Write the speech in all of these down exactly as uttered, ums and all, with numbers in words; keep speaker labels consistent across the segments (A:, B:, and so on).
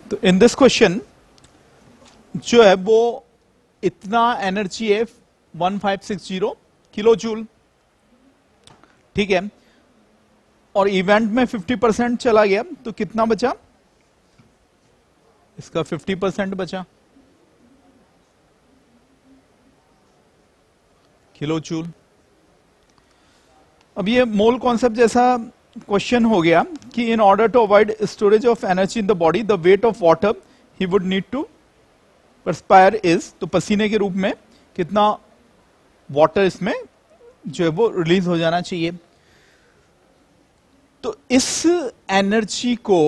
A: तो in this question जो है वो इतना एनर्जी है one five six zero kilo joule, ठीक है, और इवेंट में फिफ्टी परसेंट चला गया तो कितना बचा, इसका फिफ्टी परसेंट बचा किलो जूल। अब ये मोल कॉन्सेप्ट जैसा क्वेश्चन हो गया कि in order to avoid storage of energy in the body the weight of water he would need to perspire is, तो पसीने के रूप में कितना वाटर इसमें जो है वो रिलीज हो जाना चाहिए। तो इस एनर्जी को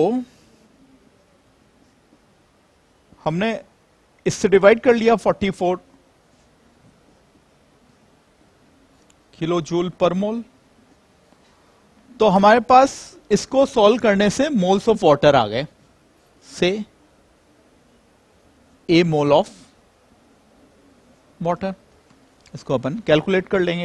A: हमने इससे डिवाइड कर लिया फोर्टी फोर किलो जूल पर मोल, तो हमारे पास इसको सॉल्व करने से मोल्स ऑफ वाटर आ गए, से ए मोल ऑफ वाटर, इसको अपन कैलकुलेट कर लेंगे।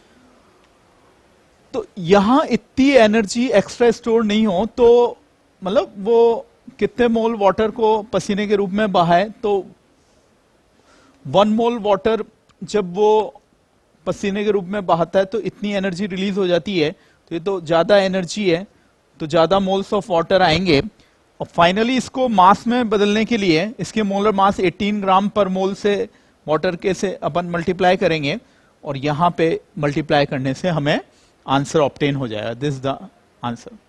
A: तो यहां इतनी एनर्जी एक्स्ट्रा स्टोर नहीं हो तो मतलब वो कितने मोल वाटर को पसीने के रूप में बहाए, तो वन मोल वाटर जब वो पसीने के रूप में बहाता है तो इतनी एनर्जी रिलीज हो जाती है, तो ये तो ज्यादा एनर्जी है, तो ज्यादा मोल्स ऑफ वाटर आएंगे। और फाइनली इसको मास में बदलने के लिए इसके मोलर मास एटीन ग्राम पर मोल से वाटर के से अपन मल्टीप्लाई करेंगे और यहां पे मल्टीप्लाई करने से हमें आंसर ऑब्टेन हो जाएगा। This the answer.